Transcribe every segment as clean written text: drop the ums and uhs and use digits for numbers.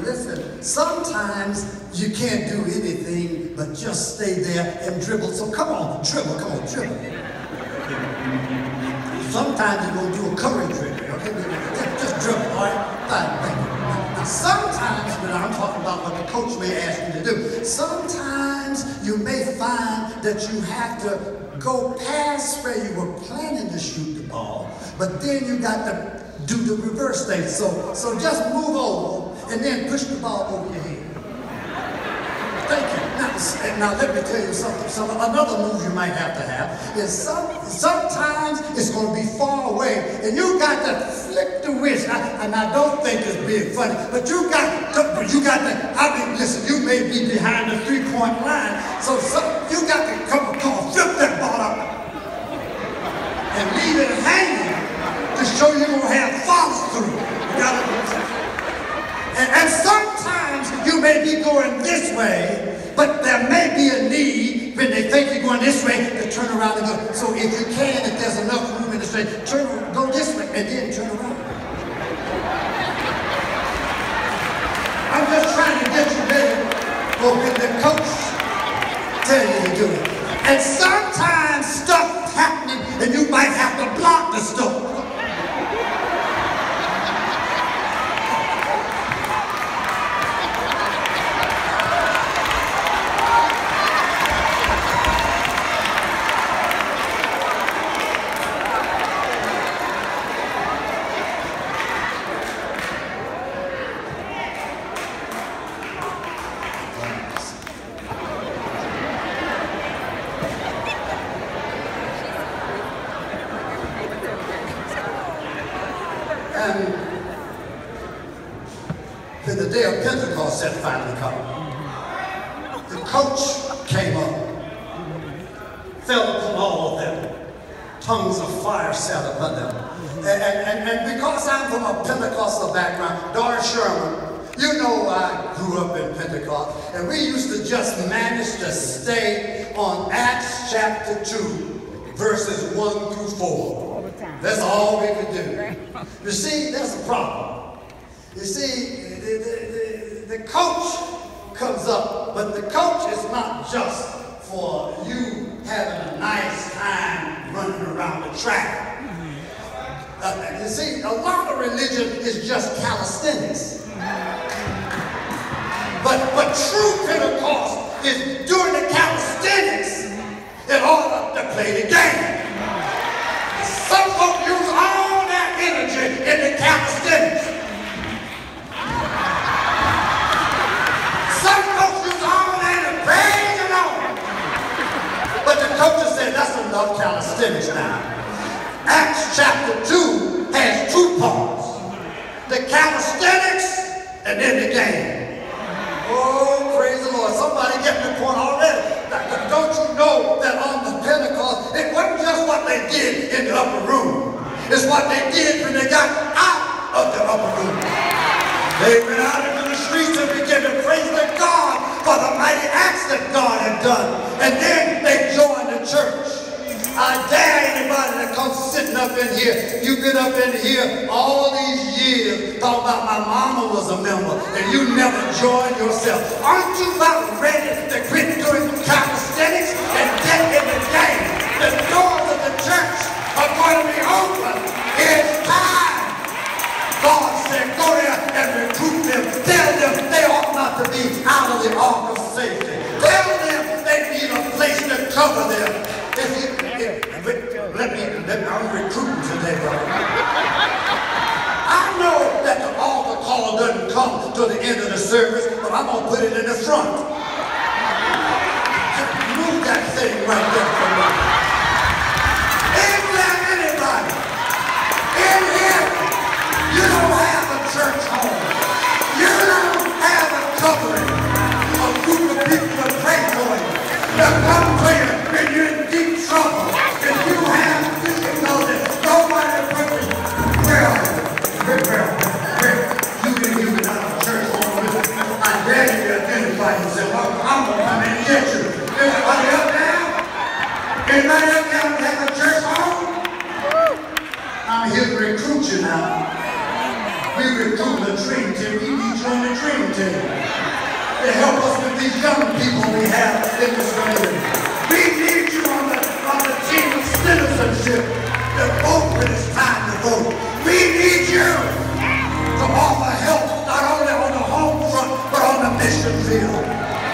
listen, sometimes you can't do anything but just stay there and dribble. So come on, dribble. Sometimes you're going to do a curry dribble, okay? Just dribble, all right? Fine, thank you. Now, sometimes, when I'm talking about what the coach may ask you to do, sometimes you may find that you have to go past where you were planning to shoot the ball, but then you got to do the reverse thing. So just move over and then push the ball over your head. Thank you. Now let me tell you something. Another move you might have to have is sometimes it's going to be far away, and you got to flick the wrist. And I don't think it's being funny, but you got to. I mean, listen, you may be behind the 3-point line, so you got to come on, flip that ball up and leave it hanging to show you're going to have follow through. And sometimes you may be going this way, but there may be a need when they think you're going this way to turn around and go. So if you can, if there's enough room in the straight, go this way and then turn around. I'm just trying to get you ready for when the coach tell you to do it. And sometimes stuff happening and you might have to block the stuff. And when the day of Pentecost had finally come, the coach came up, fell upon all of them. Tongues of fire sat upon them. And because I'm from a Pentecostal background, Doris Sherman, you know I grew up in Pentecost, and we used to just manage to stay on Acts chapter 2, verses 1 through 4. That's all we could do. You see, there's a problem. You see, the coach comes up, but the coach is not just for you having a nice time running around the track. You see, a lot of religion is just calisthenics. But true Pentecost is doing the calisthenics in order to play the game. Some folks use all that energy in the calisthenics. Some folks use all that in praise and all. But the coach said that's enough calisthenics now. Acts chapter 2 has 2 parts. The calisthenics and then the game. Oh, praise the Lord. Somebody get the point already. Don't you know that on the Pentecost, it wasn't just what they did in the upper room. It's what they did when they got out of the upper room. They went out into the streets and began to praise the God for the mighty acts that God had done. And then they joined the church. I dare anybody that comes sitting up in here. You've been up in here all these years talking about my mama was a member and you never joined yourself. Aren't you about ready to quit doing calisthenics and get in the game? The doors of the church are going to be open. It's time. God said, go there and recruit them. Tell them they ought not to be out of the ark of safety. Tell them they need a place to cover them. I'm recruiting today, brother. I know that the altar call doesn't come to the end of the service, but I'm going to put it in the front. Just move that thing right there for me. Is there anybody in here? You don't have a church home. You don't have a covering. A group of people to pray for you. They'll come to you when you're in deep trouble. If you have difficulty, nobody put you. Well, you didn't even have a church home. I dare you to identify yourself. I'm going to come in and get you. Anybody up there? Anybody up there have a church home? I'm here to recruit you now. We recruit the dream team. We need you on the dream team. unity to help us with these young people we have in this community. We need you on the team of citizenship to vote when it's time to vote. We need you to offer help not only on the home front but on the mission field.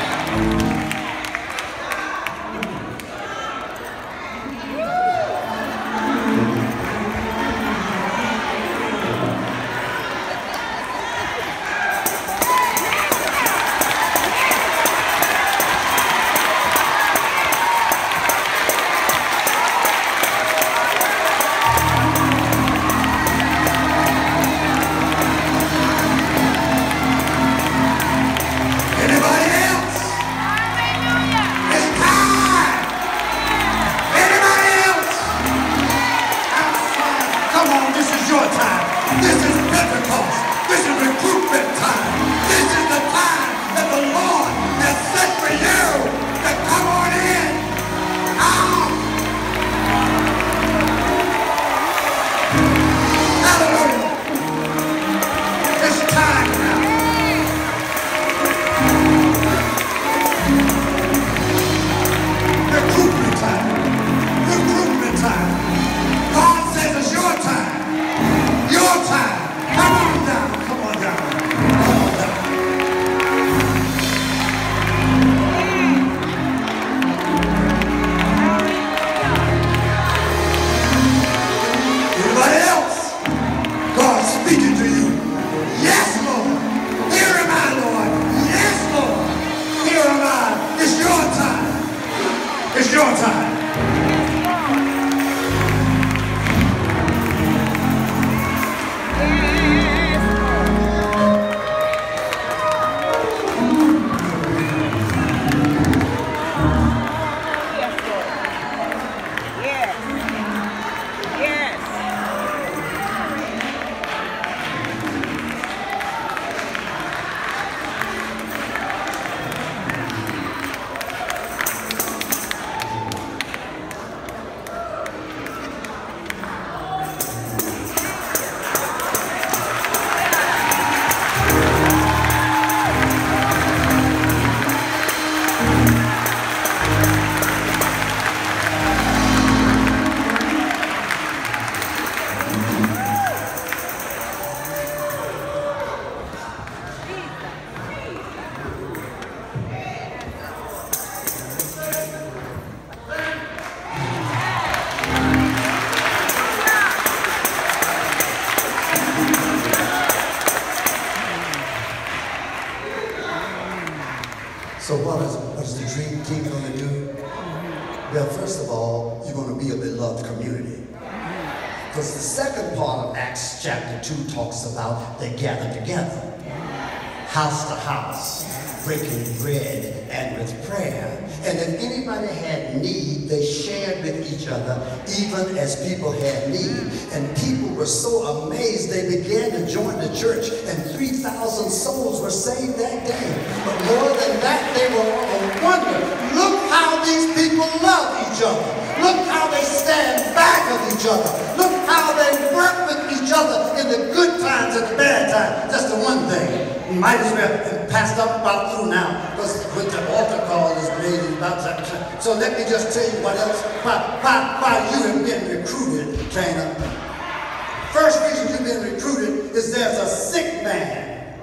So what is the dream team going to do? Well, first of all, you're going to be a beloved community. Because the second part of Acts chapter 2 talks about they gather together, house to house, breaking bread and with prayer. And if anybody had need, they shared with each other, even as people had need. And people were so amazed, they began to join the church, and 3,000 souls were saved that day. But more than that, they were all a wonder. Look how these people love each other. Look how they stand back of each other. Look how they work with each other in the good times and the bad times. That's the one thing. We might as well pass up about through now, because with the altar call is made about that. So let me just tell you what else, why you have been recruited, Cana. First reason you've been recruited is there's a sick man,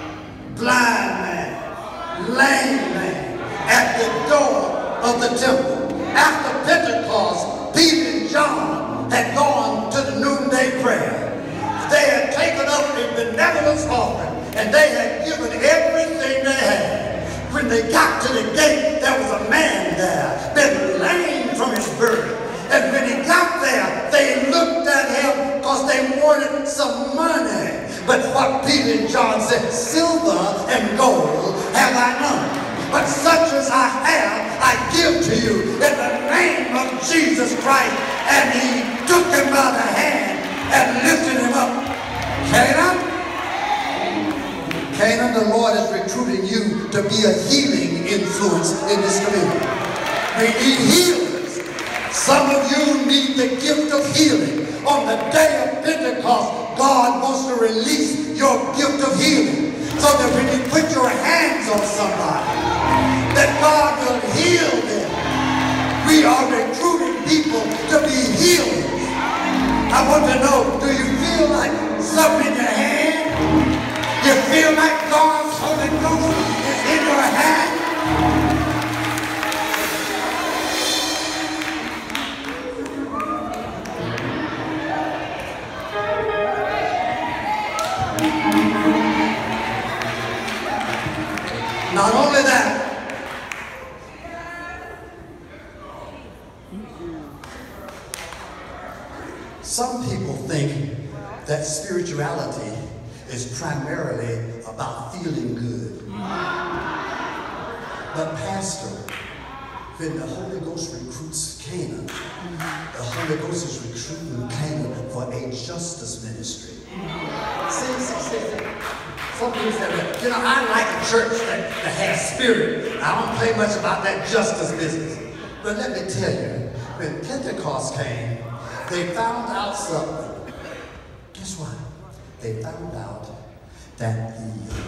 blind man, lame man at the door of the temple. After Pentecost, Peter and John had gone to the noonday prayer. They had taken up a benevolence offering, and they had given everything they had. When they got to the gate, there was a man there, been lame from his birth. And when he got there, they looked at him because they wanted some money. But what Peter and John said, silver and gold have I none, but such as I have, I give to you in the name of Jesus Christ. And he took him by the hand and lifted him up. Cana, the Lord is recruiting you to be a healing influence in this community. We need healers. Some of you need the gift of healing. On the day of Pentecost, God wants to release your gift of healing, so that when you put your hands on somebody, that God will heal them. We are recruiting people to be healed. I want to know, do you feel like something in your hand? You feel like God's Holy Ghost is in your hand? Not only that, some people think that spirituality is primarily about feeling good. But Pastor, when the Holy Ghost recruits Canaan, the Holy Ghost is recruiting Canaan for a justice ministry. See. Some people say, you know, I like a church that has spirit. I don't play much about that justice business. But let me tell you, when Pentecost came, they found out something. Guess what? They found out that the